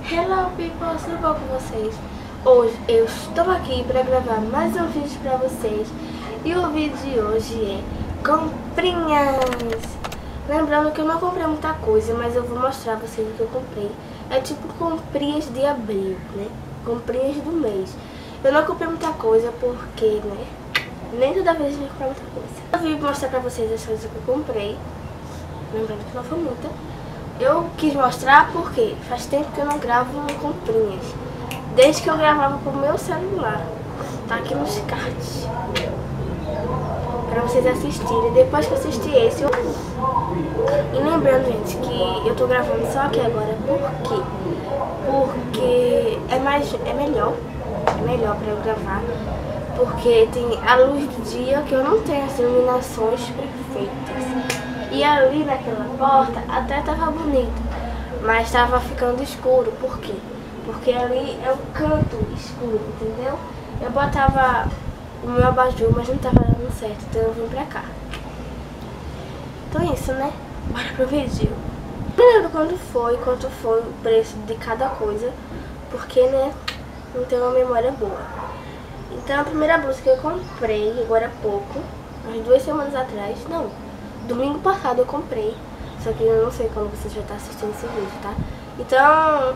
Hello people, tudo bom com vocês? Hoje eu estou aqui para gravar mais um vídeo para vocês. E o vídeo de hoje é comprinhas. Lembrando que eu não comprei muita coisa, mas eu vou mostrar pra vocês o que eu comprei. É tipo comprinhas de abril, né? Comprinhas do mês. Eu não comprei muita coisa porque, né? Nem toda vez eu vou comprar muita coisa. Eu vim mostrar pra vocês as coisas que eu comprei. Lembrando que não foi muita. Eu quis mostrar porque faz tempo que eu não gravo comprinhas. Desde que eu gravava pro meu celular. Tá aqui nos cards. Pra vocês assistirem. Depois que eu assistir esse, eu... E lembrando, gente, que eu tô gravando só aqui agora. Por quê? Porque é melhor pra eu gravar. Porque tem a luz do dia que eu não tenho as iluminações perfeitas. E ali naquela porta até tava bonito, mas tava ficando escuro. Por quê? Porque ali é um canto escuro, entendeu? Eu botava o meu abajur, mas não tava dando certo, então eu vim pra cá. Então é isso, né? Bora pro vídeo. Não lembro quanto foi o preço de cada coisa, porque, né, não tenho uma memória boa. Então a primeira blusa que eu comprei agora há pouco, umas 2 semanas atrás, não, domingo passado eu comprei, só que eu não sei quando vocês vão estar assistindo esse vídeo, tá? Então,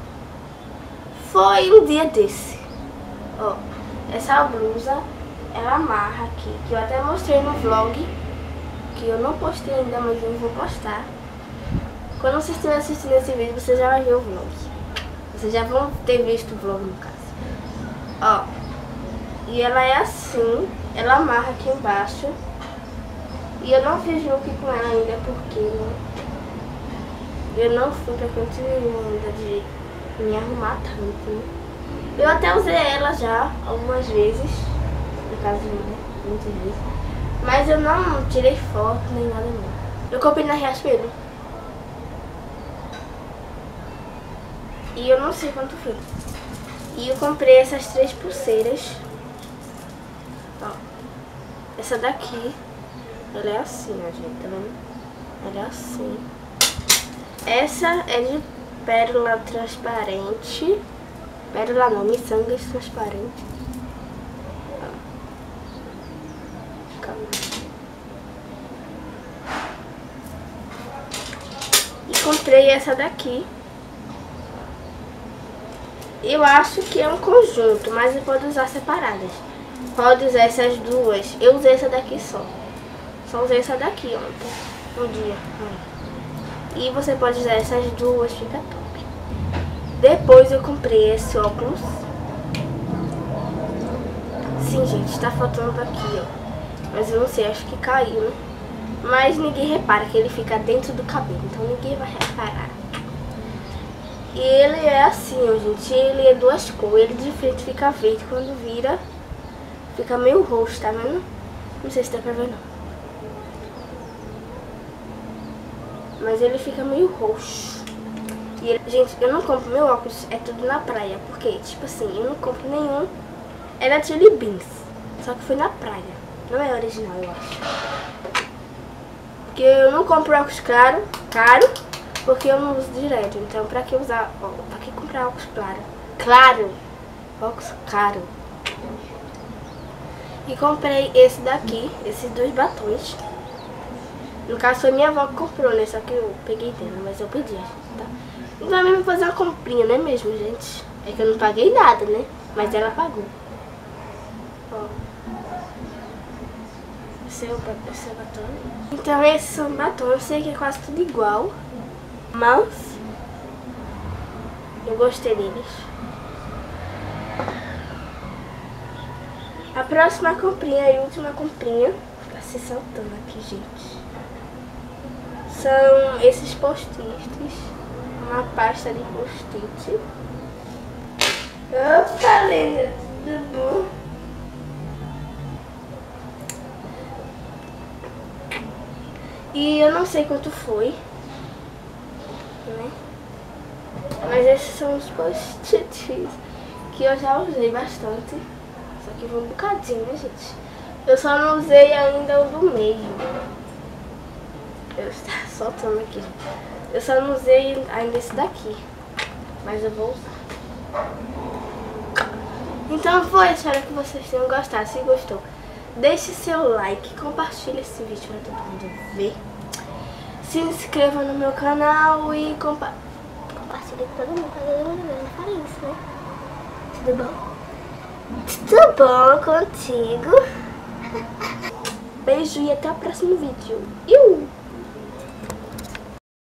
foi um dia desse. Ó, essa blusa, ela amarra aqui, que eu até mostrei no vlog, que eu não postei ainda, mas eu vou postar. Quando vocês estiverem assistindo esse vídeo, vocês já vão ver o vlog. Vocês já vão ter visto o vlog, no caso. Ó, e ela é assim, ela amarra aqui embaixo. E eu não fiz look com ela ainda porque, né, eu não fui pra canto nenhum ainda de me arrumar tanto, né? Eu até usei ela já algumas vezes, no caso, né, muitas vezes. Mas eu não tirei foto nem nada não. Eu comprei na Riachuelo. E eu não sei quanto foi. E eu comprei essas 3 pulseiras. Ó, essa daqui. Ela é assim, ó, gente, tá vendo? Ela é assim. Essa é de pérola transparente. Pérola não, miçanga transparente. Calma. E comprei essa daqui. Eu acho que é um conjunto, mas você pode usar separadas. Pode usar essas duas. Eu usei essa daqui só. Só usei essa daqui ontem, um dia. E você pode usar essas duas, fica top. Depois eu comprei esse óculos. Sim, gente, tá faltando aqui, ó. Mas eu não sei, acho que caiu, né? Mas ninguém repara que ele fica dentro do cabelo, então ninguém vai reparar. E ele é assim, ó, gente. Ele é 2 cores, ele de frente fica verde, quando vira, fica meio roxo, tá vendo? Não sei se dá pra ver, não. Mas ele fica meio roxo. E ele, gente, eu não compro meu óculos, é tudo na praia. Porque, tipo assim, eu não compro nenhum. É da Chili Beans. Só que foi na praia. Não é original, eu acho. Porque eu não compro óculos caro, porque eu não uso direto. Então, pra que usar, ó, pra que comprar óculos claro? Óculos caro. E comprei esse daqui, esses 2 batons. No caso foi minha avó que comprou, né? Só que eu peguei dela, mas eu pedi, tá? Então é mesmo fazer uma comprinha, não é mesmo, gente? É que eu não paguei nada, né? Mas ela pagou. Ó. Esse é o batom. Então esses são batons, eu sei que é quase tudo igual. Mas eu gostei deles. A próxima comprinha e última comprinha, tá se saltando aqui, gente. São esses post-its, uma pasta de post-it. Opa, linda, tudo bom? E eu não sei quanto foi, né? Mas esses são os post-its que eu já usei bastante. Só que um bocadinho, né, gente? Eu só não usei ainda o do meio. Eu estou soltando aqui. Eu só não usei ainda esse daqui. mas eu vou usar. Então foi, espero que vocês tenham gostado. Se gostou, deixe seu like, compartilhe esse vídeo para todo mundo ver. Se inscreva no meu canal e compartilhe com todo mundo. Não falei isso, né? Tudo bom? Tudo bom contigo? Beijo e até o próximo vídeo.